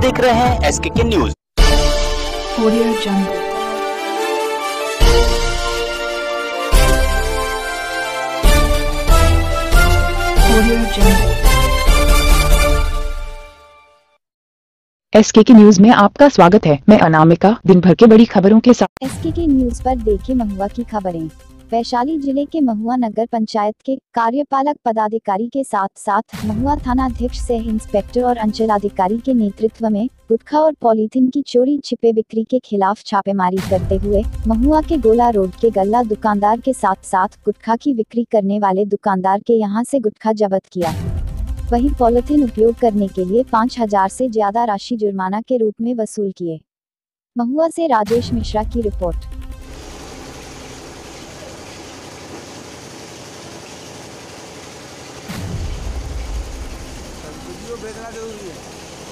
देख रहे हैं SK news. Audio jungle. SK news में आपका स्वागत है। मैं अनामिका दिन भर के बड़ी खबरों के साथ। एसके न्यूज पर देखें महुआ की खबरें। वैशाली जिले के महुआ नगर पंचायत के कार्यपालक पदाधिकारी के साथ साथ महुआ थाना अध्यक्ष सह इंस्पेक्टर और अंचलाधिकारी के नेतृत्व में गुटखा और पॉलीथीन की चोरी छिपे बिक्री के खिलाफ छापेमारी करते हुए महुआ के गोला रोड के गल्ला दुकानदार के साथ साथ गुटखा की बिक्री करने वाले दुकानदार के यहां से गुटखा जब्त किया। वहीं पॉलीथीन उपयोग करने के लिए 5,000 से ज्यादा राशि जुर्माना के रूप में वसूल किए। महुआ से राजेश मिश्रा की रिपोर्ट। बेचना जरूरी है।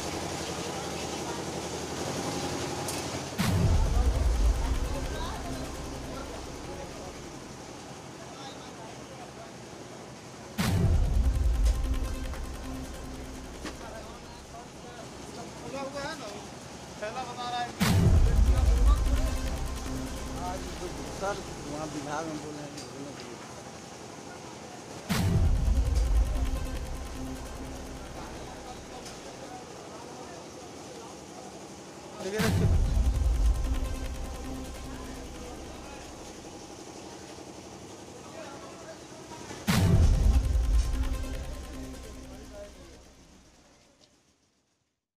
सर वहाँ विभाग में बोले हैं कि